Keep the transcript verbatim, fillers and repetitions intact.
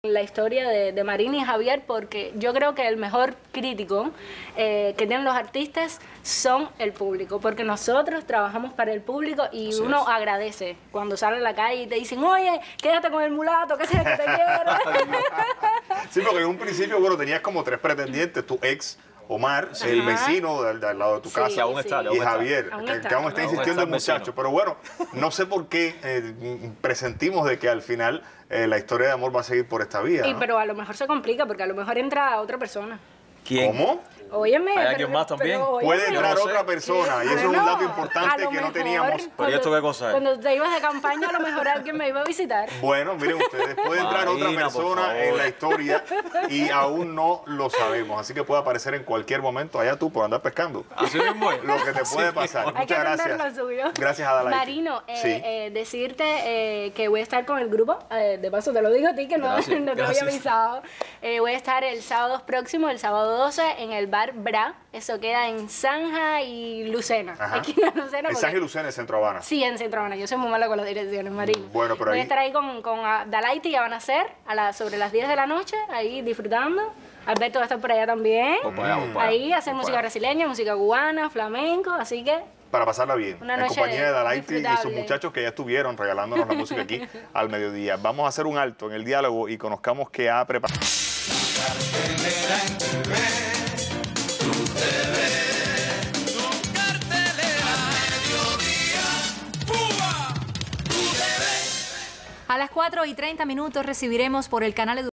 la historia de, de Marina y Javier, porque yo creo que el mejor crítico eh, que tienen los artistas son el público, porque nosotros trabajamos para el público y Así uno es. agradece cuando sale a la calle y te dicen, oye, quédate con el mulato, que sea que te quiera. Sí, porque en un principio, bueno, tenías como tres pretendientes, tu ex, Omar, Ajá. el vecino del, del lado de tu sí, casa, aún está, y aún Javier, aún que, está. que aún está insistiendo el muchacho. Pero bueno, no sé por qué eh, presentimos de que al final eh, la historia de amor va a seguir por esta vía, Sí, ¿no? pero a lo mejor se complica, porque a lo mejor entra otra persona. ¿Quién? ¿Cómo? Óyeme, ¿Hay alguien más también? pero, óyeme, Puede entrar no sé. otra persona y eso Bueno, es un dato importante que mejor, no teníamos. ¿Pero y esto qué cosa es? Cuando te ibas de campaña, a lo mejor alguien me iba a visitar. Bueno, miren ustedes, puede entrar Marina, otra persona en la historia y aún no lo sabemos. Así que puede aparecer en cualquier momento. Allá tú por andar pescando. Así mismo es. Lo que te puede pasar. Hay que Muchas atender gracias. lo suyo. Gracias, Adelaide. Marino, eh, Sí. eh, decirte eh, que voy a estar con el grupo. Eh, de paso, te lo digo a ti, que no, Gracias, no te gracias. había avisado. Eh, voy a estar el sábado próximo, el sábado doce, en el bar Bra. Eso queda en Zanja y Lucena. Ajá. Aquí en Lucena. En porque- Zanja y Lucena, en Centro Habana. Sí, en Centro Habana. Yo soy muy mala con las direcciones, Marino. Bueno, pero Voy ahí- a estar ahí con, con Adelaide y van a ser a la, sobre las diez de la noche, ahí disfrutando. Alberto va a estar por allá también. Vamos para allá, vamos para allá. Ahí hacer Vamos música para allá. brasileña, música cubana, flamenco, así que... Para pasarla bien, Una en noche compañía de Adelaide y sus disfrutable. muchachos que ya estuvieron regalándonos la música aquí al mediodía. Vamos a hacer un alto en el diálogo y conozcamos qué ha preparado. A las cuatro y treinta minutos recibiremos por el canal